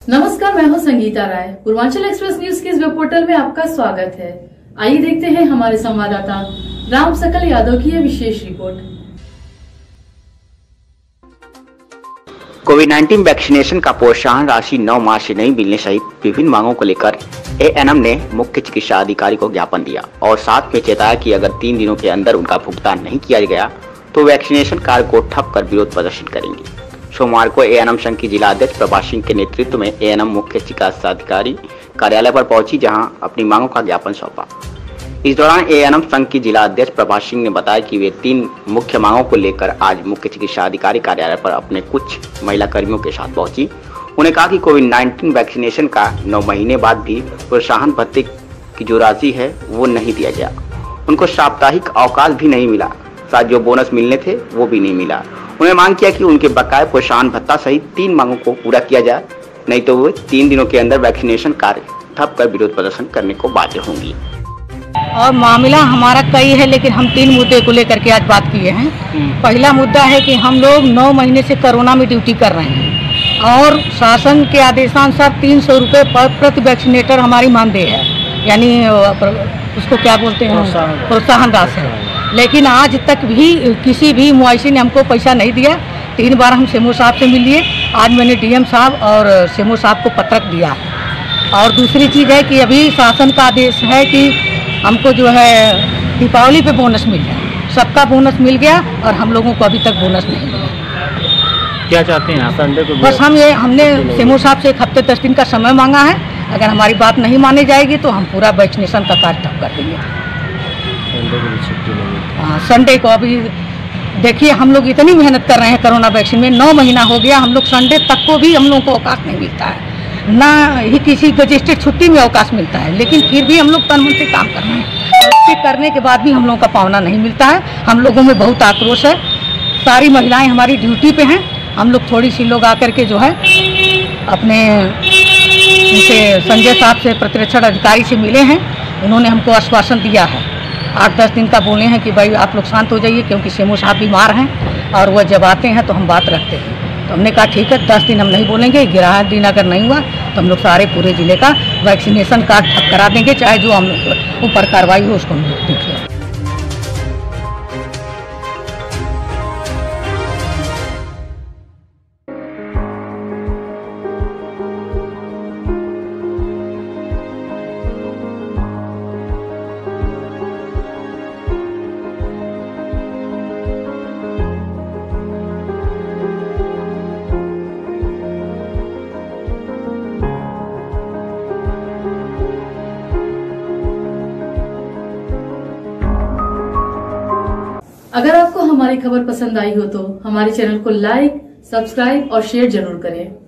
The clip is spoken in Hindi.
नमस्कार, मैं हूं संगीता राय। पूर्वांचल एक्सप्रेस न्यूज के इस वेब पोर्टल में आपका स्वागत है। आइए देखते हैं हमारे संवाददाता राम सकल यादव की यह विशेष रिपोर्ट। कोविड-19 वैक्सीनेशन का प्रोत्साहन राशि 9 मार्च से नहीं मिलने सहित विभिन्न मांगों को लेकर एएनएम ने मुख्य चिकित्सा अधिकारी को ज्ञापन दिया और साथ में चेताया कि अगर 3 दिनों के अंदर उनका भुगतान नहीं किया गया तो वैक्सीनेशन कार्य को ठप कर विरोध प्रदर्शन करेंगे। सोमवार को एएनएम संघ की जिला अध्यक्ष प्रभा सिंह के नेतृत्व में एएनएम मुख्य चिकित्सा अधिकारी कार्यालय पर पहुंची, जहां अपनी मांगों का ज्ञापन सौंपा। इस दौरान एएनएम संघ की जिला अध्यक्ष प्रभा सिंह ने बताया कि वे 3 मुख्य मांगों को लेकर आज मुख्य चिकित्सा अधिकारी कार्यालय पर अपने कुछ महिला कर्मियों के साथ पहुंची। उन्हें कहा कि कोविड-19 वैक्सीनेशन का 9 महीने बाद भी प्रोत्साहन भत्ते की जो राशि है वो नहीं दिया गया। उनको साप्ताहिक अवकाश भी नहीं मिला, साथ जो बोनस मिलने थे वो भी नहीं मिला। उन्हें मांग किया कि उनके बकाये प्रोत्साहन भत्ता सहित 3 मांगों को पूरा किया जाए, नहीं तो वो 3 दिनों के अंदर वैक्सीनेशन कार्य ठप कर विरोध प्रदर्शन करने को बाध्य होंगी। और मामला हमारा कई है, लेकिन हम 3 मुद्दे को लेकर के आज बात किए हैं। पहला मुद्दा है कि हम लोग 9 महीने से कोरोना में ड्यूटी कर रहे हैं और शासन के आदेशानुसार 300 रुपये प्रति वैक्सीनेटर हमारी मानदेय है, यानी उसको क्या बोलते हैं, प्रोत्साहन राशि। लेकिन आज तक भी किसी भी मुआवजे ने हमको पैसा नहीं दिया। 3 बार हम सीएमओ साहब से मिल लिए। आज मैंने डीएम साहब और सीएमओ साहब को पत्रक दिया है। और दूसरी चीज़ है कि अभी शासन का आदेश है कि हमको जो है दीपावली पे बोनस मिल जाए। सबका बोनस मिल गया और हम लोगों को अभी तक बोनस नहीं मिला। क्या चाहते हैं संडे को? बस हमने सीएमओ साहब से 1 हफ्ते 10 दिन का समय मांगा है। अगर हमारी बात नहीं मानी जाएगी तो हम पूरा वैक्सीनेशन का कार्य ठप कर देंगे। संडे को भी छुट्टी नहीं मिलती। हाँ, संडे को अभी देखिए, हम लोग इतनी मेहनत कर रहे हैं कोरोना वैक्सीन में। 9 महीना हो गया, हम लोग संडे तक को भी हम लोगों को अवकाश नहीं मिलता है, ना ही किसी रजिस्टर्ड छुट्टी में अवकाश मिलता है। लेकिन फिर भी हम लोग तन मन से काम कर रहे हैं। इसके करने के बाद भी हम लोगों का पावना नहीं मिलता है। हम लोगों में बहुत आक्रोश है। सारी महिलाएं हमारी ड्यूटी पे हैं। हम लोग थोड़ी सी लोग आकर के जो है अपने उनसे संजय साहब से प्रतिरक्षण अधिकारी से मिले हैं। उन्होंने हमको आश्वासन दिया है 8-10 दिन का, बोले हैं कि भाई आप लोग शांत हो जाइए, क्योंकि सीएमओ साहब बीमार हैं और वह जब आते हैं तो हम बात रखते हैं। तो हमने कहा ठीक है, 10 दिन हम नहीं बोलेंगे। 11 दिन अगर नहीं हुआ तो हम लोग सारे पूरे जिले का वैक्सीनेशन कार्ड ठप करा देंगे, चाहे जो हम लोग ऊपर कार्रवाई हो उसको हम लोग देख लें। अगर आपको हमारी खबर पसंद आई हो तो हमारे चैनल को लाइक, सब्सक्राइब और शेयर जरूर करें।